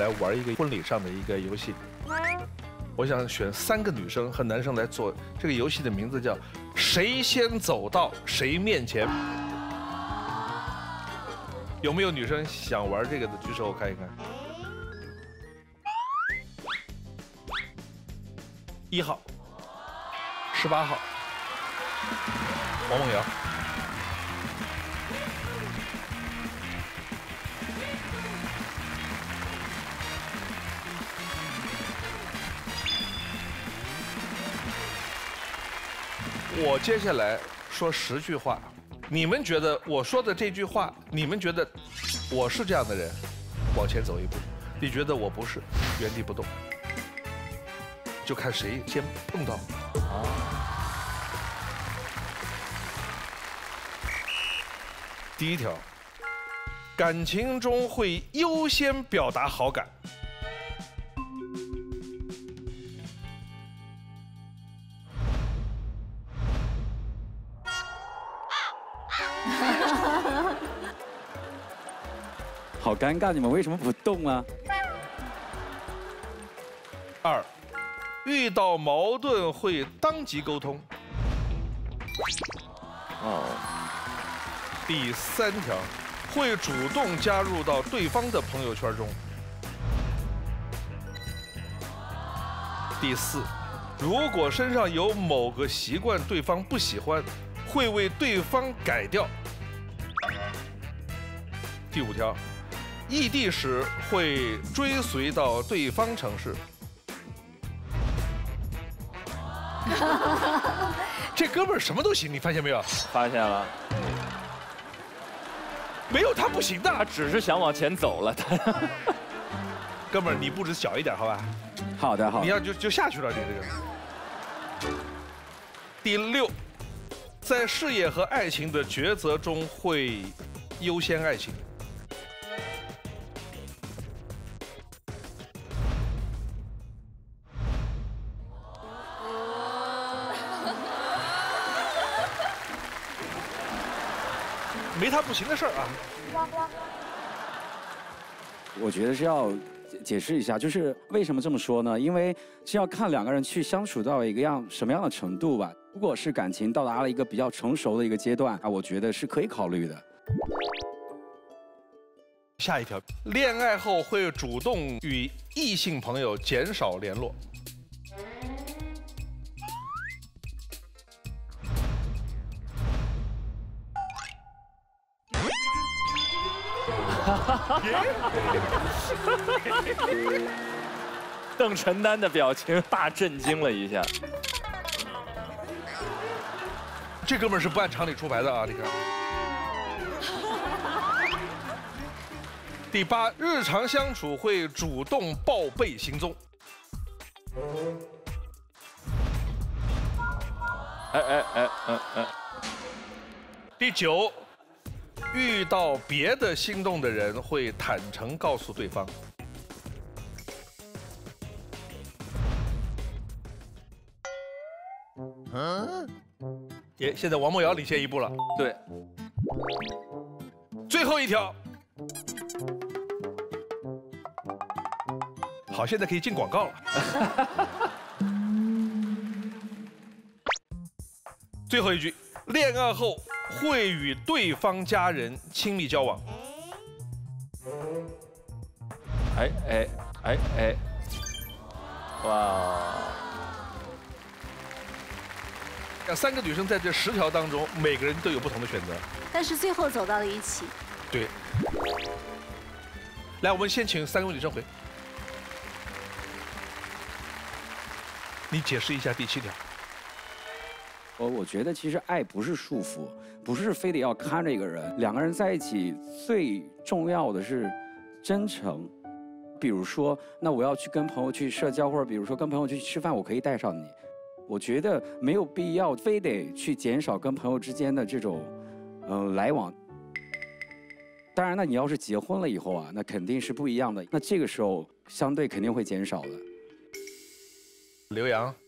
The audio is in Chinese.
来玩一个婚礼上的一个游戏。我想选3个女生和男生来做这个游戏的名字叫“谁先走到谁面前”。有没有女生想玩这个的？举手我看一看。1号，18号，王梦瑶。我接下来说10句话，你们觉得我说的这句话，你们觉得我是这样的人，往前走一步；你觉得我不是，原地不动，就看谁先碰到。第1条，感情中会优先表达好感。 好尴尬，你们为什么不动啊 ？2，遇到矛盾会当即沟通。第3条，会主动加入到对方的朋友圈中。第4，如果身上有某个习惯对方不喜欢，会为对方改掉。第5条，异地时会追随到对方城市。这哥们儿什么都行，你发现没有？ 发现了， 没有他不行的。 他只是想往前走了。 哥们儿，你步子小一点，好吧？ 好的，好的。 你要就下去了，你这个。第6，在事业和爱情的抉择中会优先爱情。没他不行的事儿啊！ 我觉得是要解释一下，就是为什么这么说呢？因为是要看2个人去相处到一个什么样的程度吧。如果是感情到达了一个比较成熟的一个阶段啊，我觉得是可以考虑的。 下一条，恋爱后会主动与异性朋友减少联络。 邓晨丹的表情大震惊了一下。 这哥们儿是不按常理出牌的啊！你看。第8，日常相处会主动报备行踪。第9，遇到别的心动的人会坦诚告诉对方。现在王梦瑶领先1步了。 对。 最后1条。好，现在可以进广告了。最后一句，恋爱后会与对方家人亲密交往。 哇！ 那3个女生在这10条当中，每个人都有不同的选择， 但是最后走到了一起。 对。来，我们先请3位女生回。你解释一下第7条。 我觉得其实爱不是束缚，不是非得要看着一个人。2个人在一起最重要的是真诚。比如说，那我要去跟朋友去社交，或者比如说跟朋友去吃饭，我可以带上你。我觉得没有必要非得去减少跟朋友之间的这种来往。当然，那你要是结婚了以后啊，那肯定是不一样的。那这个时候相对肯定会减少的。 刘洋。